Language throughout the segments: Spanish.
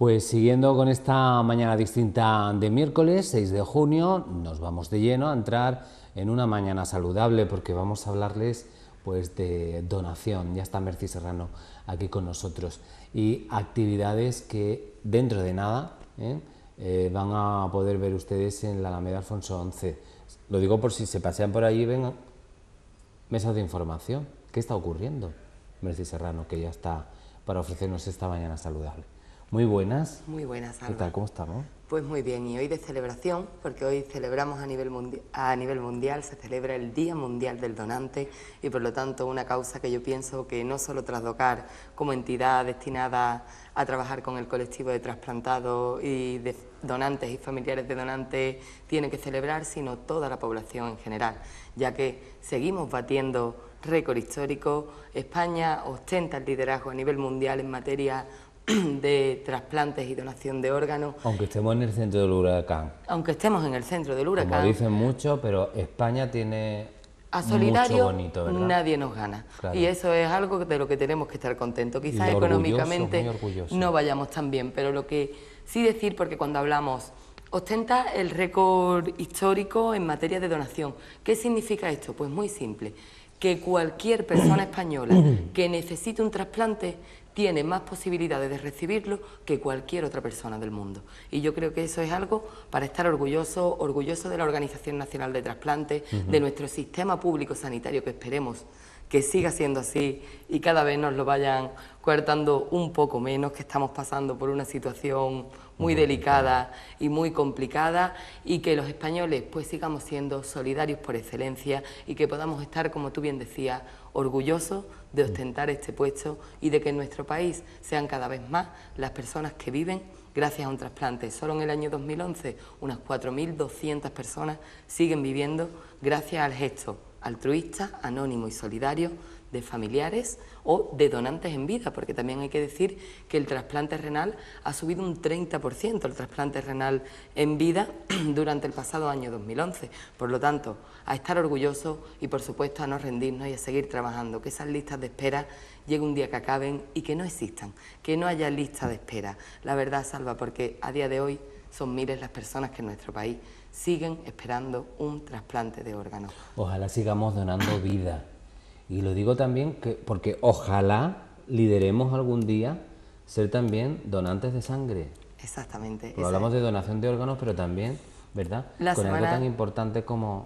Pues siguiendo con esta mañana distinta de miércoles 6 de junio, nos vamos de lleno a entrar en una mañana saludable porque vamos a hablarles pues de donación. Ya está Mercy Serrano aquí con nosotros y actividades que dentro de nada van a poder ver ustedes en la Alameda Alfonso XI. Lo digo por si se pasean por allí, ven mesas de información. ¿Qué está ocurriendo? Mercy Serrano, que ya está para ofrecernos esta mañana saludable. Muy buenas. Muy buenas, Alba. ¿Qué tal? ¿Cómo estamos? Pues muy bien, y hoy de celebración, porque hoy celebramos a nivel mundial, se celebra el Día Mundial del Donante y por lo tanto una causa que yo pienso que no solo Trasdocar como entidad destinada a trabajar con el colectivo de trasplantados y de donantes y familiares de donantes tiene que celebrar, sino toda la población en general, ya que seguimos batiendo récord histórico. España ostenta el liderazgo a nivel mundial en materia de trasplantes y donación de órganos. Aunque estemos en el centro del huracán. Aunque estemos en el centro del huracán. Como dicen mucho, pero España tiene a solidario, mucho bonito, ¿verdad? Nadie nos gana. Claro. Y eso es algo de lo que tenemos que estar contentos. Quizás económicamente no vayamos tan bien, pero lo que sí decir, porque cuando hablamos, ostenta el récord histórico en materia de donación. ¿Qué significa esto? Pues muy simple, que cualquier persona española que necesite un trasplante tiene más posibilidades de recibirlo que cualquier otra persona del mundo. Y yo creo que eso es algo para estar orgulloso de la Organización Nacional de Trasplantes, de nuestro sistema público sanitario, que esperemos que siga siendo así y cada vez nos lo vayan coartando un poco menos, que estamos pasando por una situación muy delicada y muy complicada, y que los españoles pues sigamos siendo solidarios por excelencia y que podamos estar, como tú bien decías, orgullosos de ostentar este puesto y de que en nuestro país sean cada vez más las personas que viven gracias a un trasplante. Solo en el año 2011 unas 4.200 personas siguen viviendo gracias al gesto altruista, anónimo y solidario de familiares o de donantes en vida, porque también hay que decir que el trasplante renal ha subido un 30%, el trasplante renal en vida durante el pasado año 2011. Por lo tanto, a estar orgullosos y por supuesto a no rendirnos y a seguir trabajando, que esas listas de espera llegue un día que acaben y que no existan, que no haya lista de espera. La verdad, Salva, porque a día de hoy son miles las personas que en nuestro país siguen esperando un trasplante de órganos. Ojalá sigamos donando vida. Y lo digo también porque ojalá lideremos algún día ser también donantes de sangre. Exactamente. Porque hablamos de donación de órganos, pero también, ¿verdad? Con algo tan importante como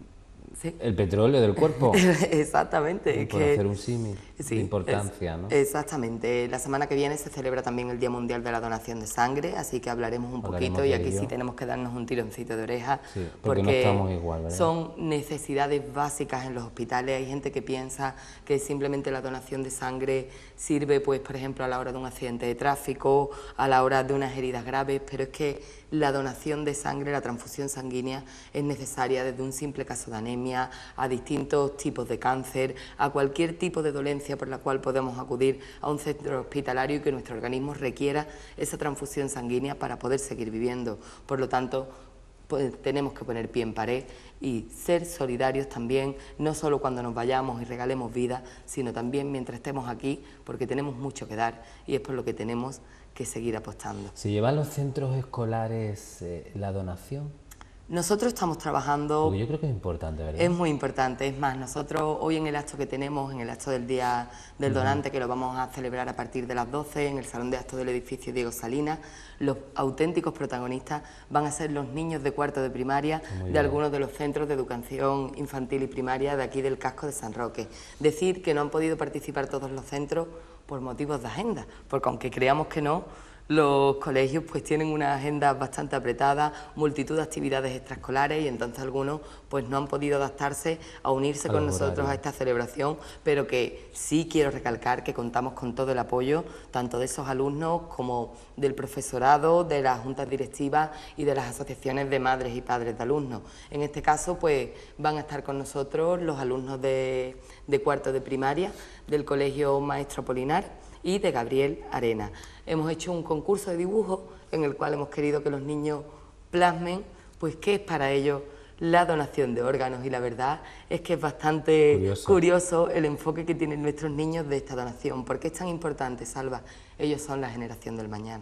¿sí? El petróleo del cuerpo. Exactamente. Por hacer un símil de importancia, ¿no? Exactamente. La semana que viene se celebra también el Día Mundial de la Donación de Sangre, así que hablaremos un poquito y aquí sí tenemos que darnos un tironcito de oreja, sí, porque no estamos igual, ¿verdad? Son necesidades básicas en los hospitales. Hay gente que piensa que simplemente la donación de sangre sirve, pues, por ejemplo, a la hora de un accidente de tráfico, a la hora de unas heridas graves, pero es que la donación de sangre, la transfusión sanguínea, es necesaria desde un simple caso de anemia, a distintos tipos de cáncer, a cualquier tipo de dolencia por la cual podemos acudir a un centro hospitalario y que nuestro organismo requiera esa transfusión sanguínea para poder seguir viviendo. Por lo tanto, pues, tenemos que poner pie en pared y ser solidarios también, no solo cuando nos vayamos y regalemos vida, sino también mientras estemos aquí, porque tenemos mucho que dar y es por lo que tenemos que seguir apostando. ¿Se llevan los centros escolares la donación? Nosotros estamos trabajando... Porque yo creo que es importante, ¿verdad? Es muy importante. Es más, nosotros hoy en el acto que tenemos, en el acto del Día del Donante, que lo vamos a celebrar a partir de las 12 en el Salón de Actos del edificio Diego Salinas, los auténticos protagonistas van a ser los niños de cuarto de primaria de algunos de los centros de educación infantil y primaria de aquí del casco de San Roque. Decir que no han podido participar todos los centros por motivos de agenda, porque aunque creamos que no, los colegios pues tienen una agenda bastante apretada, multitud de actividades extraescolares y entonces algunos pues no han podido adaptarse a unirse con nosotros a esta celebración, pero que sí quiero recalcar que contamos con todo el apoyo, tanto de esos alumnos como del profesorado, de las juntas directivas y de las asociaciones de madres y padres de alumnos. En este caso pues van a estar con nosotros los alumnos de cuarto de primaria del Colegio Maestro Polinar y de Gabriel Arena. Hemos hecho un concurso de dibujo en el cual hemos querido que los niños plasmen pues qué es para ellos la donación de órganos, y la verdad es que es bastante curioso el enfoque que tienen nuestros niños de esta donación. ¿Por qué es tan importante, Salva? Ellos son la generación del mañana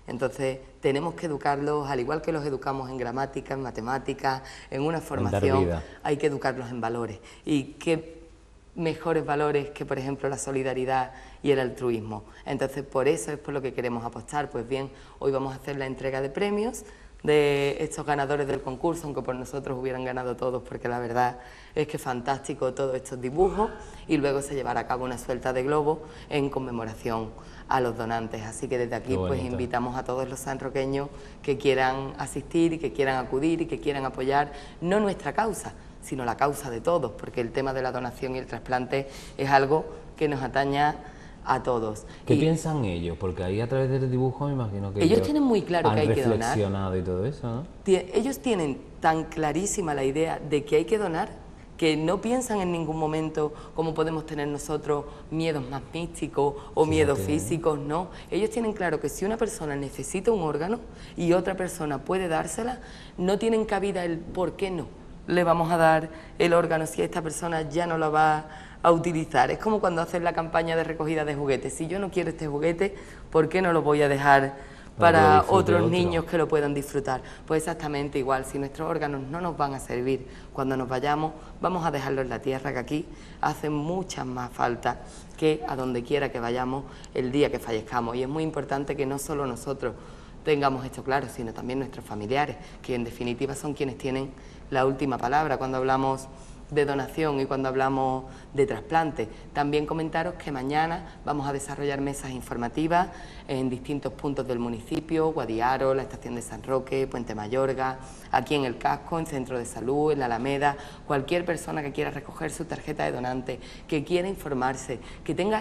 Entonces tenemos que educarlos, al igual que los educamos en gramática, en matemáticas, en una formación, hay que educarlos en valores. Y qué mejores valores que, por ejemplo, la solidaridad y el altruismo. Entonces, por eso es por lo que queremos apostar. Pues bien, hoy vamos a hacer la entrega de premios de estos ganadores del concurso, aunque por nosotros hubieran ganado todos, porque la verdad es que es fantástico todos estos dibujos, y luego se llevará a cabo una suelta de globos en conmemoración a los donantes. Así que desde aquí pues invitamos a todos los sanroqueños que quieran asistir y que quieran acudir y que quieran apoyar no nuestra causa, sino la causa de todos, porque el tema de la donación y el trasplante es algo que nos atañe a todos. ¿Qué piensan ellos? Porque ahí a través del dibujo me imagino que ellos tienen muy claro que hay que donar. Han reflexionado y todo eso, ¿no? Ellos tienen tan clarísima la idea de que hay que donar, que no piensan en ningún momento como podemos tener nosotros miedos más místicos o miedos físicos, no. Ellos tienen claro que si una persona necesita un órgano y otra persona puede dársela, no tienen cabida el por qué no le vamos a dar el órgano si esta persona ya no lo va a utilizar. Es como cuando hacen la campaña de recogida de juguetes. Si yo no quiero este juguete, ¿por qué no lo voy a dejar para otros niños que lo puedan disfrutar? Pues exactamente igual, si nuestros órganos no nos van a servir cuando nos vayamos, vamos a dejarlo en la tierra, que aquí hace mucha más falta que a donde quiera que vayamos el día que fallezcamos. Y es muy importante que no solo nosotros tengamos esto claro, sino también nuestros familiares, que en definitiva son quienes tienen la última palabra cuando hablamos de donación y cuando hablamos de trasplante. También comentaros que mañana vamos a desarrollar mesas informativas en distintos puntos del municipio: Guadiaro, la estación de San Roque, Puente Mayorga, aquí en el Casco, en Centro de Salud, en la Alameda. Cualquier persona que quiera recoger su tarjeta de donante, que quiera informarse, que tenga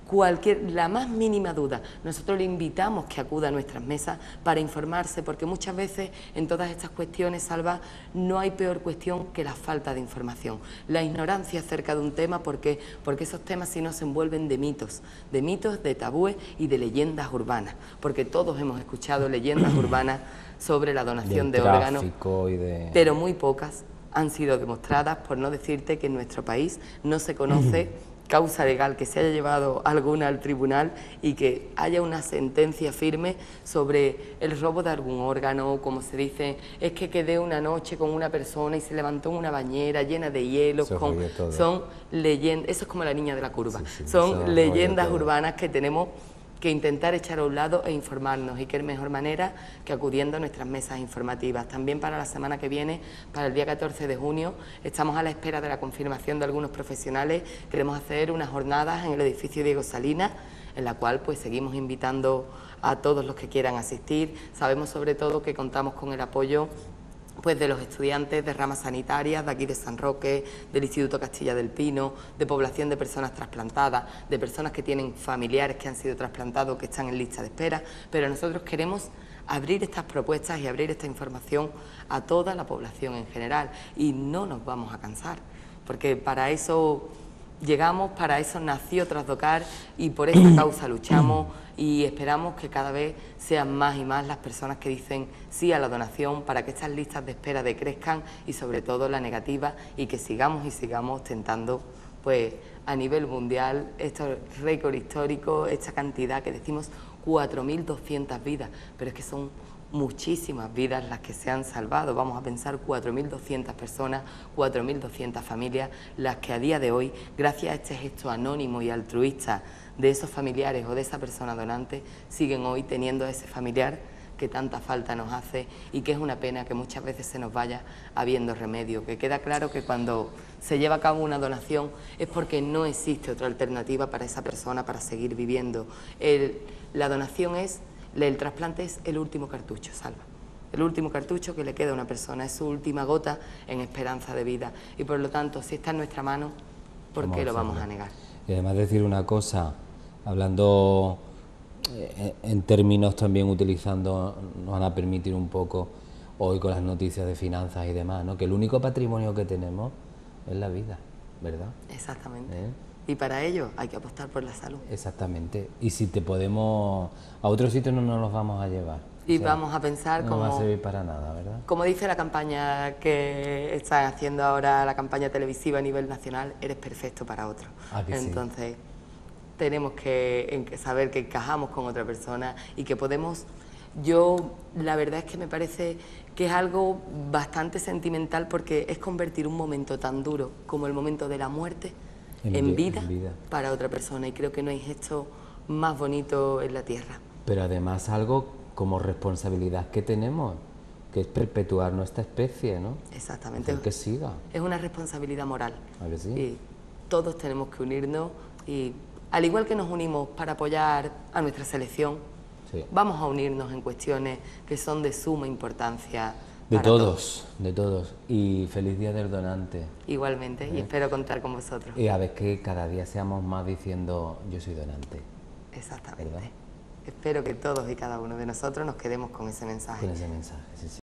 la más mínima duda, nosotros le invitamos que acuda a nuestras mesas para informarse, porque muchas veces en todas estas cuestiones, Salva, no hay peor cuestión que la falta de información, la ignorancia acerca de un tema, porque esos temas si no se envuelven de mitos, de tabúes y de leyendas urbanas, porque todos hemos escuchado leyendas urbanas sobre la donación de órganos, pero muy pocas han sido demostradas, por no decirte que en nuestro país no se conoce causa legal que se haya llevado alguna al tribunal y que haya una sentencia firme sobre el robo de algún órgano. Como se dice, es que quedé una noche con una persona y se levantó en una bañera llena de hielo. Son leyendas, eso es como la niña de la curva, son leyendas urbanas que tenemos que intentar echar a un lado e informarnos, y qué mejor manera que acudiendo a nuestras mesas informativas. También para la semana que viene, para el día 14 de junio, estamos a la espera de la confirmación de algunos profesionales. Queremos hacer unas jornadas en el edificio Diego Salinas, en la cual pues seguimos invitando a todos los que quieran asistir. Sabemos sobre todo que contamos con el apoyo pues de los estudiantes de ramas sanitarias de aquí de San Roque, del Instituto Castilla del Pino, de población de personas trasplantadas, de personas que tienen familiares que han sido trasplantados, que están en lista de espera, pero nosotros queremos abrir estas propuestas y abrir esta información a toda la población en general, y no nos vamos a cansar, porque para eso llegamos, para eso nació Trasdocar, y por esta causa luchamos, y esperamos que cada vez sean más y más las personas que dicen sí a la donación, para que estas listas de espera decrezcan, y sobre todo la negativa, y que sigamos y sigamos tentando pues a nivel mundial estos récord históricos, esta cantidad que decimos 4.200 vidas, pero es que son muchísimas vidas las que se han salvado. Vamos a pensar 4.200 personas, 4.200 familias, las que a día de hoy, gracias a este gesto anónimo y altruista de esos familiares o de esa persona donante, siguen hoy teniendo a ese familiar que tanta falta nos hace, y que es una pena que muchas veces se nos vaya habiendo remedio. Que queda claro que cuando se lleva a cabo una donación es porque no existe otra alternativa para esa persona para seguir viviendo. La donación el trasplante es el último cartucho, Salva. El último cartucho que le queda a una persona, es su última gota en esperanza de vida, y por lo tanto, si está en nuestra mano, ¿por qué lo vamos a negar? Y además decir una cosa, hablando en términos también utilizando, nos van a permitir un poco hoy con las noticias de finanzas y demás, ¿no? Que el único patrimonio que tenemos es la vida, ¿verdad? Exactamente. Y para ello hay que apostar por la salud. Exactamente. Y si te podemos... A otros sitios no nos los vamos a llevar. Y vamos a pensar no va a servir para nada, ¿verdad? Como dice la campaña que están haciendo ahora, la campaña televisiva a nivel nacional, eres perfecto para otro. Entonces, sí, tenemos que saber que encajamos con otra persona y que podemos Yo la verdad es que me parece que es algo bastante sentimental porque es convertir un momento tan duro como el momento de la muerte en vida para otra persona, y creo que no hay gesto más bonito en la tierra. Pero además algo como responsabilidad que tenemos, que es perpetuar nuestra especie, ¿no? Exactamente. Hacer que siga. Es una responsabilidad moral. ¿A que sí? Y todos tenemos que unirnos, y al igual que nos unimos para apoyar a nuestra selección, sí, vamos a unirnos en cuestiones que son de suma importancia. De todos, de todos. Y feliz Día del Donante. Igualmente, y espero contar con vosotros. Y a ver que cada día seamos más diciendo, yo soy donante. Exactamente. ¿Verdad? Espero que todos y cada uno de nosotros nos quedemos con ese mensaje. Con ese mensaje, sí, sí.